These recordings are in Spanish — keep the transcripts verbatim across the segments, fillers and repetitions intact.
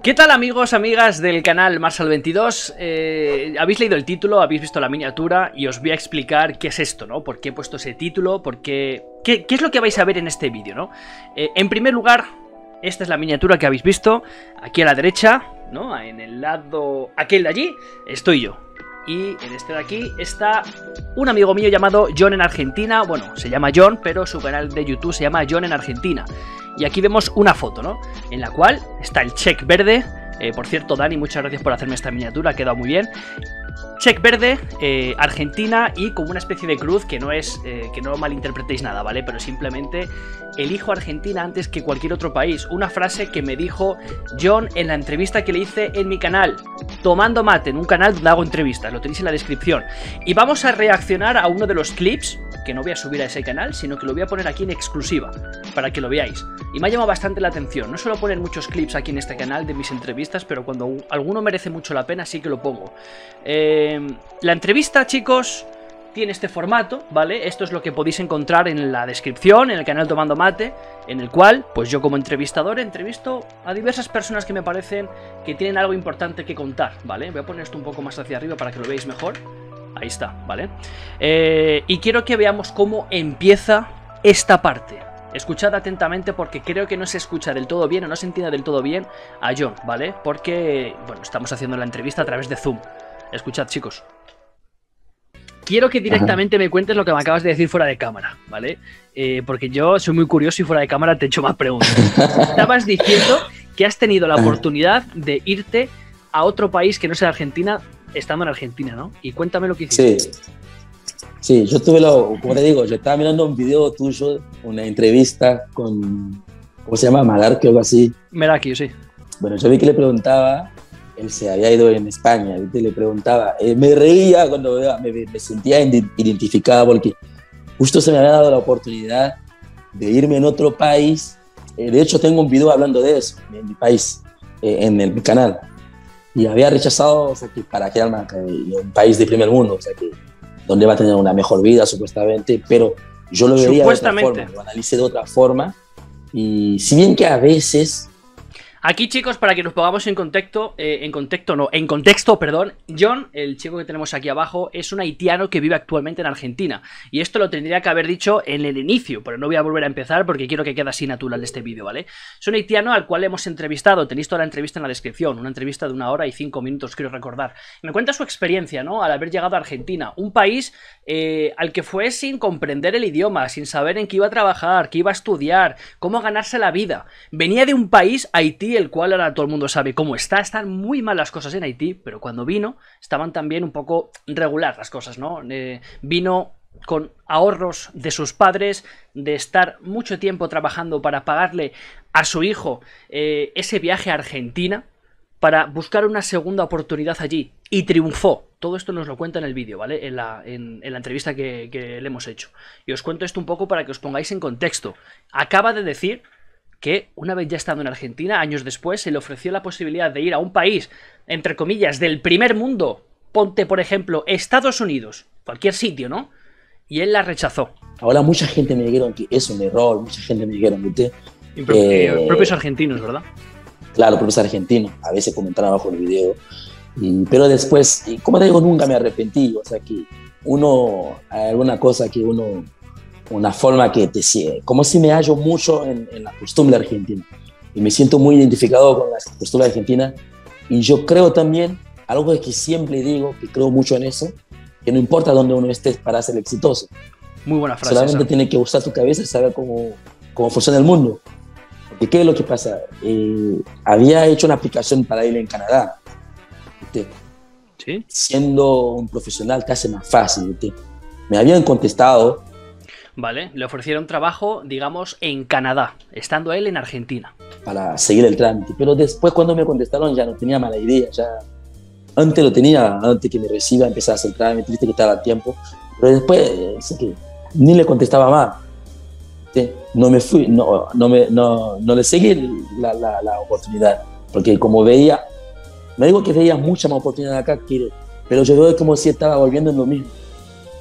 ¿Qué tal, amigos, amigas del canal Marsal veintidós? Eh, habéis leído el título, habéis visto la miniatura y os voy a explicar qué es esto, ¿no? ¿Por qué he puesto ese título? ¿Por qué, qué, qué es lo que vais a ver en este vídeo, ¿no? Eh, en primer lugar, esta es la miniatura que habéis visto. Aquí a la derecha, ¿no? En el lado aquel de allí, estoy yo. Y en este de aquí está un amigo mío llamado John en Argentina. Bueno, se llama John, pero su canal de YouTube se llama John en Argentina. Y aquí vemos una foto, ¿no? En la cual está el check verde. Eh, por cierto, Dani, muchas gracias por hacerme esta miniatura, ha quedado muy bien. Check verde, eh, Argentina y como una especie de cruz que no es, eh, que no malinterpretéis nada, ¿vale? Pero simplemente elijo Argentina antes que cualquier otro país. Una frase que me dijo John en la entrevista que le hice en mi canal, Tomando Mate, en un canal donde hago entrevistas, lo tenéis en la descripción. Y vamos a reaccionar a uno de los clips, que no voy a subir a ese canal, sino que lo voy a poner aquí en exclusiva, para que lo veáis. Y me ha llamado bastante la atención, no suelo poner muchos clips aquí en este canal de mis entrevistas, pero cuando alguno merece mucho la pena sí que lo pongo. Eh, la entrevista, chicos, tiene este formato, ¿vale? Esto es lo que podéis encontrar en la descripción, en el canal Tomando Mate, en el cual, pues yo como entrevistador entrevisto a diversas personas que me parecen que tienen algo importante que contar, ¿vale? Voy a poner esto un poco más hacia arriba para que lo veáis mejor. Ahí está, ¿vale? Eh, y quiero que veamos cómo empieza esta parte. Escuchad atentamente porque creo que no se escucha del todo bien o no se entiende del todo bien a John, ¿vale? Porque, bueno, estamos haciendo la entrevista a través de Zoom. Escuchad, chicos. Quiero que directamente me cuentes lo que me acabas de decir fuera de cámara, ¿vale? Eh, porque yo soy muy curioso y fuera de cámara te he hecho más preguntas. Estabas diciendo que has tenido la oportunidad de irte a otro país que no sea Argentina, estando en Argentina, ¿no? Y cuéntame lo que hiciste. Sí, sí, yo tuve lo, como te digo, yo estaba mirando un video tuyo, una entrevista con, ¿cómo se llama? Malarque o algo así. Meraki, sí. Bueno, yo vi que le preguntaba, él se había ido en España, ¿viste? Le preguntaba, eh, me reía cuando me, me sentía identificada porque justo se me había dado la oportunidad de irme en otro país. Eh, de hecho, tengo un video hablando de eso, en mi país, eh, en el, mi canal. Y había rechazado, o sea, que para quedarme en un país de primer mundo, o sea, que donde va a tener una mejor vida, supuestamente, pero yo lo veía de otra forma, lo analicé de otra forma, y si bien que a veces... Aquí, chicos, para que nos pongamos en contexto, eh, en contexto no, en contexto, perdón, John, el chico que tenemos aquí abajo, es un haitiano que vive actualmente en Argentina. Y esto lo tendría que haber dicho en el inicio, pero no voy a volver a empezar porque quiero que quede así natural este vídeo, ¿vale? Es un haitiano al cual hemos entrevistado, tenéis toda la entrevista en la descripción, una entrevista de una hora y cinco minutos, quiero recordar. Me cuenta su experiencia, ¿no? Al haber llegado a Argentina, un país eh, al que fue sin comprender el idioma, sin saber en qué iba a trabajar, qué iba a estudiar, cómo ganarse la vida. Venía de un país, Haití, el cual ahora todo el mundo sabe cómo está. Están muy mal las cosas en Haití, pero cuando vino estaban también un poco regular las cosas, ¿no? Eh, vino con ahorros de sus padres, de estar mucho tiempo trabajando para pagarle a su hijo eh, ese viaje a Argentina para buscar una segunda oportunidad allí, y triunfó. Todo esto nos lo cuenta en el vídeo, ¿vale? En la, en, en la entrevista que, que le hemos hecho. Y os cuento esto un poco para que os pongáis en contexto. Acaba de decir que una vez ya estando en Argentina, años después, se le ofreció la posibilidad de ir a un país, entre comillas, del primer mundo. Ponte, por ejemplo, Estados Unidos, cualquier sitio, ¿no? Y él la rechazó. Ahora mucha gente me dijeron que es un error, mucha gente me dijeron, ¿viste? Y pro eh, propios argentinos, ¿verdad? Claro, propios argentinos. A veces comentaron abajo el video. Y, pero después, como te digo, nunca me arrepentí. O sea que uno, hay alguna cosa que uno... una forma que te sigue, como si me hallo mucho en, en la costumbre argentina y me siento muy identificado con la costumbre argentina, y yo creo también, algo que siempre digo, que creo mucho en eso, que no importa dónde uno esté para ser exitoso. Muy buena frase. Solamente esa. Tiene que usar tu cabeza y saber cómo, cómo funciona el mundo. Porque ¿qué es lo que pasa? Eh, había hecho una aplicación para ir en Canadá, ¿viste? ¿Sí? Siendo un profesional te hace más fácil, ¿viste? Me habían contestado. Vale, le ofrecieron trabajo, digamos, en Canadá, estando él en Argentina. Para seguir el trámite, pero después cuando me contestaron ya no tenía mala idea, ya antes lo tenía, antes que me reciba, empezaba a hacer el trámite, viste que estaba a tiempo, pero después sé que ni le contestaba más, ¿sí? No me fui, no, no, me, no, no le seguí la, la, la oportunidad, porque como veía, me digo que veía mucha más oportunidad acá, que, pero yo veo como si estaba volviendo en lo mismo.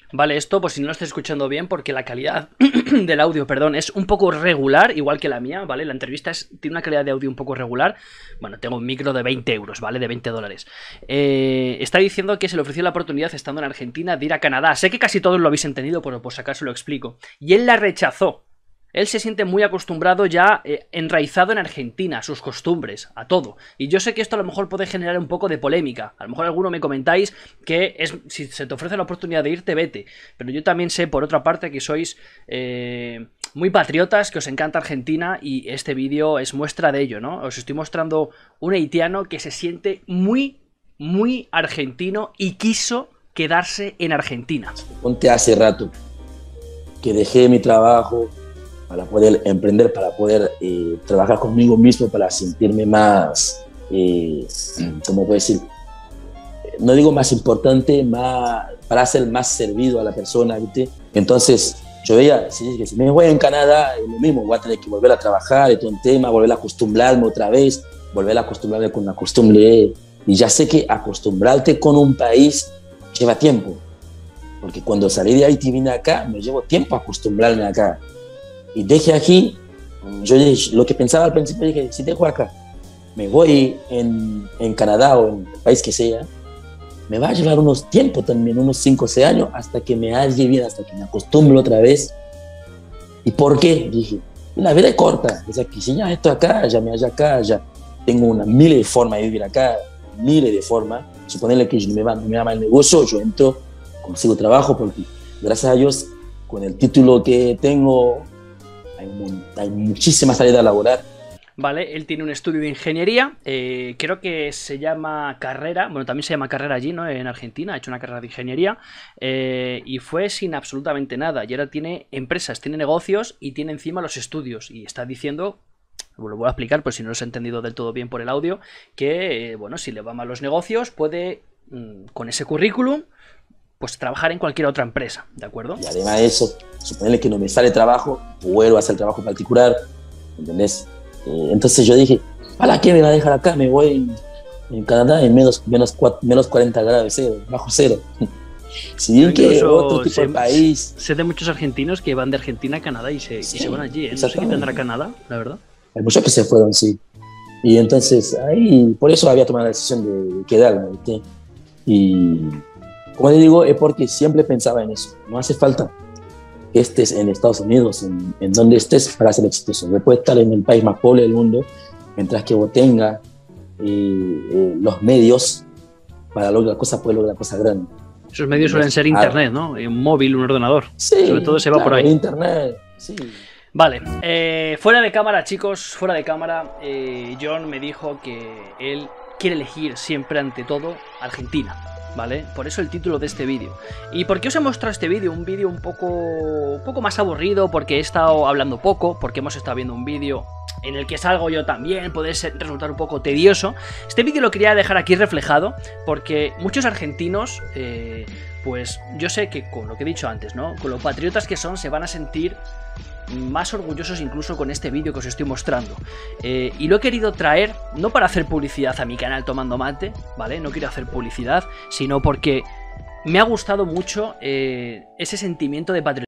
Vale, esto, pues si no lo estás escuchando bien, porque la calidad del audio, perdón, es un poco regular, igual que la mía, ¿vale? La entrevista es, tiene una calidad de audio un poco regular. Bueno, tengo un micro de veinte euros, ¿vale? De veinte dólares. Eh, está diciendo que se le ofreció la oportunidad, estando en Argentina, de ir a Canadá. Sé que casi todos lo habéis entendido, pero por si acaso lo explico. Y él la rechazó. Él se siente muy acostumbrado ya, eh, enraizado en Argentina, a sus costumbres, a todo. Y yo sé que esto a lo mejor puede generar un poco de polémica. A lo mejor alguno me comentáis que es, si se te ofrece la oportunidad de irte, vete. Pero yo también sé, por otra parte, que sois eh, muy patriotas, que os encanta Argentina, y este vídeo es muestra de ello, ¿no? Os estoy mostrando un haitiano que se siente muy, muy argentino y quiso quedarse en Argentina. Ponte hace rato que dejé mi trabajo para poder emprender, para poder eh, trabajar conmigo mismo, para sentirme más, eh, ¿cómo puedo decir? No digo más importante, más, para ser más servido a la persona, ¿viste? Entonces, yo veía, si, si me voy en Canadá, es lo mismo, voy a tener que volver a trabajar, es un tema, volver a acostumbrarme otra vez, volver a acostumbrarme con una costumbre. Y ya sé que acostumbrarte con un país lleva tiempo, porque cuando salí de Haití y vine acá, me llevo tiempo a acostumbrarme acá. Y dejé aquí, yo dije, lo que pensaba al principio, dije, si dejo acá, me voy en, en Canadá o en el país que sea, me va a llevar unos tiempos también, unos cinco o seis años, hasta que me halle bien, hasta que me acostumbre otra vez. ¿Y por qué? Dije, la vida es corta, o sea, que si ya estoy acá, ya me hallo acá, ya tengo una miles de formas de vivir acá, miles de formas. Suponerle que me va, me va mal el negocio, yo entro, consigo trabajo, porque gracias a Dios, con el título que tengo, Hay, hay muchísima salida laboral. Vale, él tiene un estudio de ingeniería, eh, creo que se llama carrera, bueno, también se llama carrera allí, ¿no? En Argentina, ha hecho una carrera de ingeniería, eh, y fue sin absolutamente nada, y ahora tiene empresas, tiene negocios y tiene encima los estudios, y está diciendo, lo voy a explicar por si no lo he entendido del todo bien por el audio, que, eh, bueno, si le va mal los negocios, puede, mmm, con ese currículum, pues trabajar en cualquier otra empresa, ¿de acuerdo? Y además de eso, suponerle que no me sale trabajo, vuelvo a hacer trabajo particular, ¿entendés? Eh, entonces yo dije, ¿para qué me va a dejar acá? Me voy en, en Canadá en menos, menos, menos cuarenta grados de cero, bajo cero. Si bien que otro tipo sé, de país... Sé de muchos argentinos que van de Argentina a Canadá y se, sí, y se van allí, ¿eh? No sé qué tendrá Canadá, la verdad. Hay muchos que se fueron, sí. Y entonces, ahí, por eso había tomado la decisión de quedarme, ¿viste? Y... como le digo, es porque siempre pensaba en eso. No hace falta que estés en Estados Unidos, en, en donde estés, para ser exitoso. Puedes estar en el país más pobre del mundo, mientras que vos tengas eh, eh, los medios para lograr cosas, puedes lograr cosas grandes. Esos medios suelen ser internet, ¿no? Un móvil, un ordenador. Sí, sobre todo se va claro, por ahí. Internet, sí. Vale, eh, fuera de cámara, chicos, fuera de cámara, eh, John me dijo que él quiere elegir siempre, ante todo, Argentina. ¿Vale? Por eso el título de este vídeo. ¿Y por qué os he mostrado este vídeo? Un vídeo un poco, un poco más aburrido, porque he estado hablando poco, porque hemos estado viendo un vídeo en el que salgo yo también, puede ser, resultar un poco tedioso. Este vídeo lo quería dejar aquí reflejado, porque muchos argentinos, eh, pues yo sé que con lo que he dicho antes, ¿no? Con lo patriotas que son, se van a sentir más orgullosos incluso con este vídeo que os estoy mostrando, eh, y lo he querido traer no para hacer publicidad a mi canal Tomando Mate, ¿vale? No quiero hacer publicidad, sino porque me ha gustado mucho eh, ese sentimiento de patriotismo